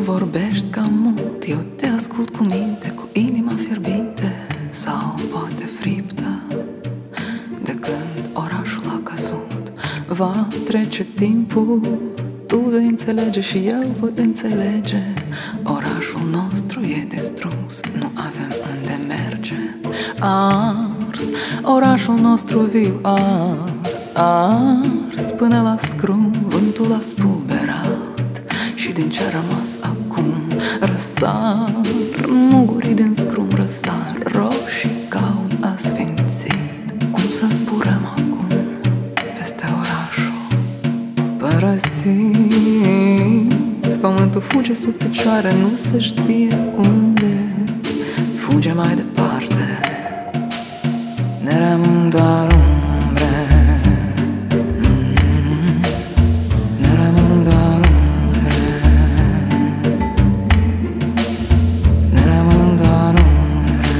vorbești cam mult, eu te ascult cu minte, cu inima fierbinte sau poate friptă. De când orașul a căzut, va trece timpul, tu vei înțelege și eu voi înțelege. Orașul nostru e distrus, nu avem unde merge. Ars, orașul nostru viu, ars, ars până la scrum. Vântul a spulberat și din ce a rămas acum răsar mugurii din scrum, răsar roșii ca un asfințit. Cum să zburăm acum peste orașul părăsit? Pământul fuge sub picioare, nu se știe unde. Fuge mai departe, ne rămân doar umbre. Ne rămân doar umbre. Ne rămân doar umbre.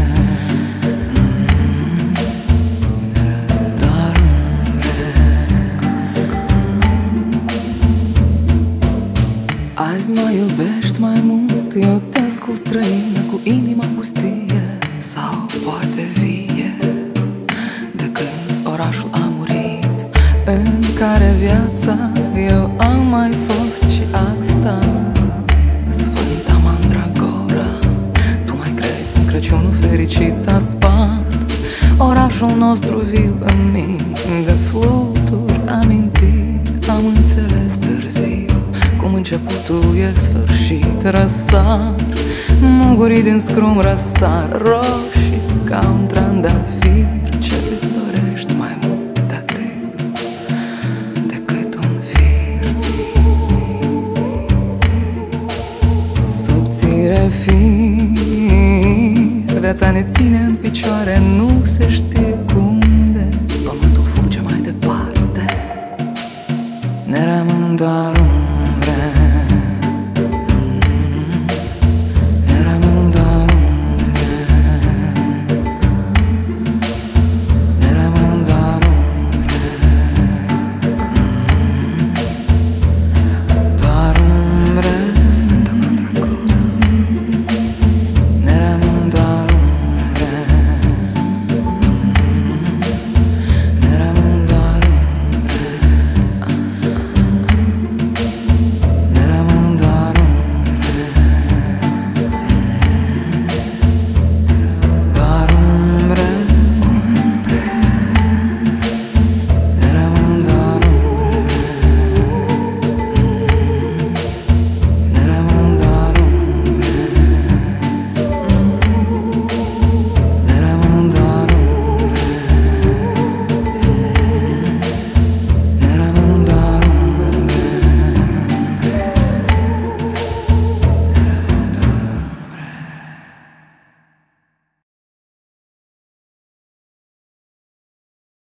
Doar umbre. Azi mă iubești mai mult, eu te ascult străină, cu inima pustie sau poate vie. De când orașul a murit, în care viața eu am mai fost și asta. Sfânta Mandragora, tu mai crezi în Crăciunul fericit s-a spart. Orașul nostru viu în mii de fluturi amintiri. Am înțeles târziu cum începutul e sfârșit. Răsar mugurii din scrum, răsar roșii ca un trandafir. Ce îți dorești mai mult de atât decât un fir? Subțire fir, viața ne ține în picioare, nu se știe cum de. Pământul fuge mai departe, ne rămân doar un